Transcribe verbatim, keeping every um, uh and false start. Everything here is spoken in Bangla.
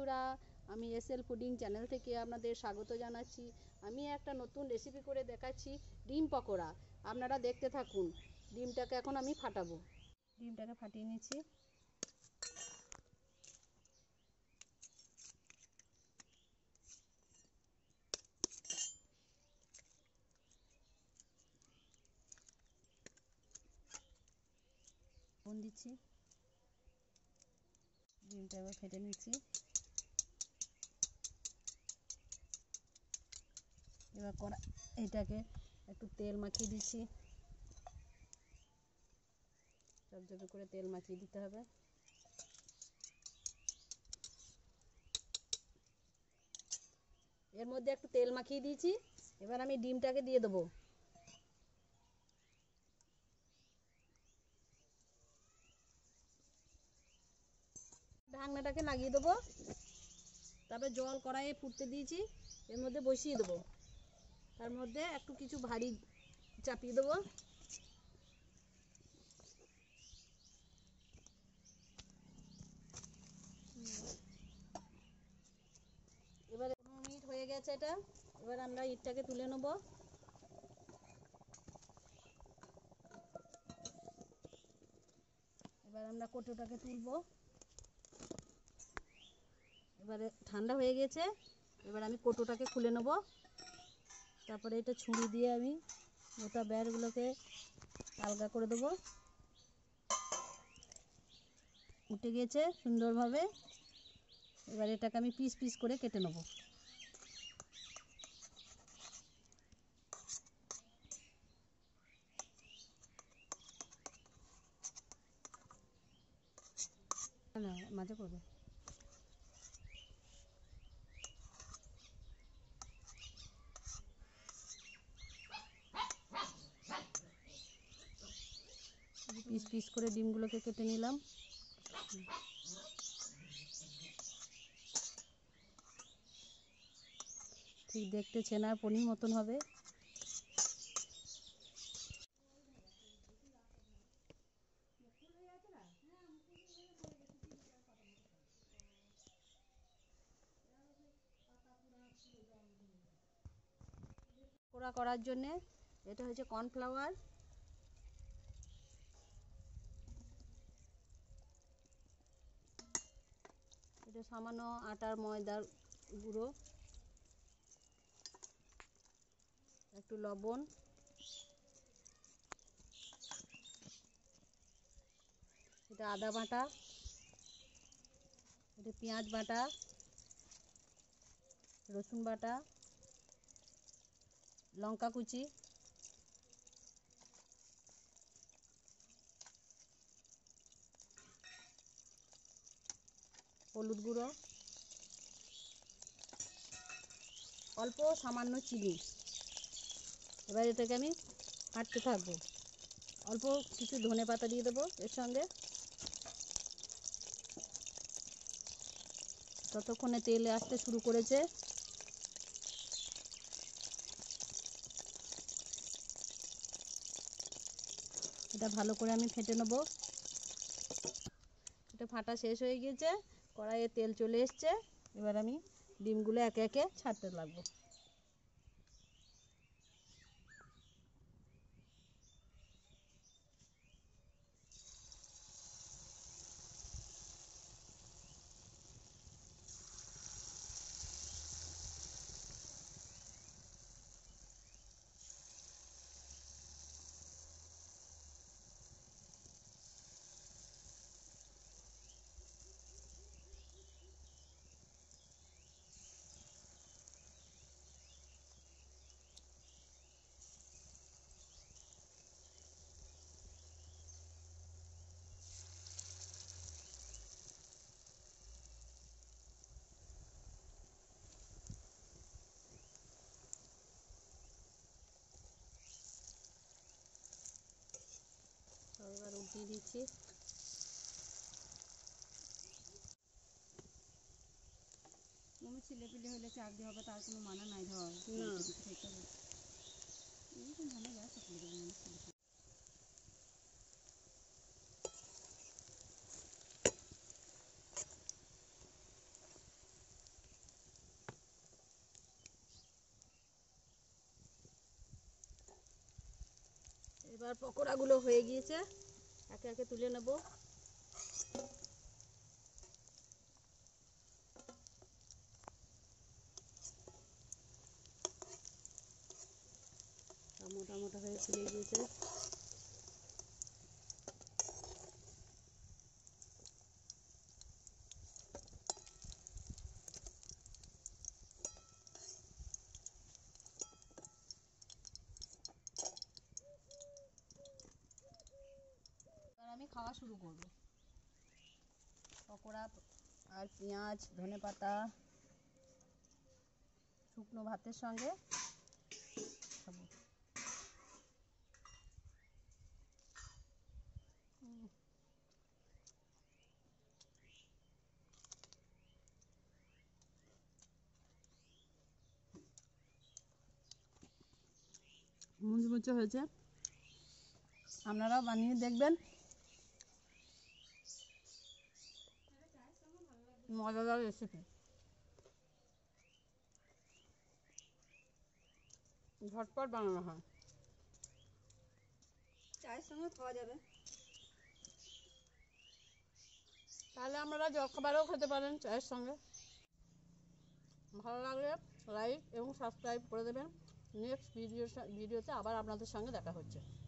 বন্ধুরা, আমি এসএল ফুডিং চ্যানেল থেকে আপনাদের স্বাগত জানাচ্ছি। আমি একটা নতুন রেসিপি করে দেখাচ্ছি, ডিম পকোড়া। আপনারা দেখতে থাকুন। ডিমটাকে এখন আমি ফাটাবো। ডিমটাকে ফাটিয়ে নিচ্ছি। লবণ দিচ্ছি, ডিমটা এবার ফেটে নিচ্ছি। এবার কড়া এটাকে একটু তেল মাখিয়ে দিচ্ছি, চপচপে করে তেল মাখিয়ে দিতে হবে। এর মধ্যে একটু তেল মাখিয়ে দিয়েছি, এবার আমি ডিমটাকে দিয়ে দেবো। ঢাকনাটাকে লাগিয়ে দেবো, তারপরে জল কড়াইয়ে ফুটতে দিয়েছি, এর মধ্যে বসিয়ে দেবো। তার মধ্যে একটু কিছু ভারী চাপিয়ে দেবো। এবারে পনেরো মিনিট হয়ে গেছে এটা। এবার আমরা ইটটাকে তুলে নেব। এবার আমরা কৌটোটাকে তুলব। এবারে ঠান্ডা হয়ে গেছে, এবার আমি কৌটোটাকে খুলে নেব। তারপরে এটা ছুরি দিয়ে আমি গোটা ব্যারগুলোকে আলগা করে দেবো। উঠে গেছে সুন্দরভাবে। এবার এটাকে আমি পিস পিস করে কেটে নেব। না, মাঝে করবে। পিস পিস করে ডিমগুলোকে কেটে নিলাম। ঠিক দেখতে ছেনার পনির মতন হবে। পকোড়া করার জন্যে এটা হচ্ছে কর্নফ্লাওয়ার, এটা সামান্য আটার ময়দার গুঁড়ো, একটু লবণ, এটা আদা বাটা, এটা পেঁয়াজ বাটা, রসুন বাটা, লঙ্কা কুচি, হলুদ গুঁড়ো, অল্প সামান্য চিনি। এবার এটাকে আমি হাঁটতে থাকবো। অল্প কিছু ধনে পাতা দিয়ে দেবো এর সঙ্গে। ততক্ষণে তেল আসতে শুরু করেছে। এটা ভালো করে আমি ফেটে নেব। এটা ফাটা শেষ হয়ে গেছে, কড়াইয়ে তেল চলে এসছে। এবার আমি ডিমগুলো একে একে ছাড়তে লাগবো। এবার উল্টিয়ে দিচ্ছি। তুমি ছিলে পিলে হলে চাকরি হবে, তার কোনো মানা নাই। ধর না এবার পকোড়াগুলো হয়ে গিয়েছে, একে একে তুলে নেব। মোটা মোটা হয়ে ফুলে গিয়েছে। আমি খাওয়া শুরু করব। পকোড়া আর পেঁয়াজ, ধনেপাতা শুকনো ভাতের সঙ্গে খাবো। মুচমুচে হয়েছে, আপনারাও বানিয়ে দেখবেন, মজাদার রেসিপি। ঝটপট বানানো হয়, চায়ের সঙ্গে খাওয়া যাবে। তাহলে আপনারা জলখাবারেও খেতে পারেন চায়ের সঙ্গে। ভালো লাগলে লাইক এবং সাবস্ক্রাইব করে দেবেন। নেক্সট ভিডিও ভিডিওতে আবার আপনাদের সঙ্গে দেখা হচ্ছে।